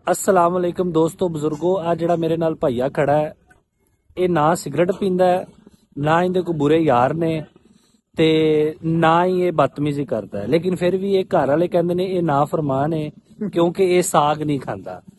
अस्सलाम वालेकुम दोस्तों बुजुर्गो। आ जिहड़ा मेरे नाल भाईया खड़ा है ये ना सिगरेट पींदा है, ना इहदे कोई बुरे यार ने ते ना ही ये बदतमीजी करता है, लेकिन फिर भी ये घर वाले कहंदे ने ये ना फरमान है क्योंकि ये साग नहीं खाता।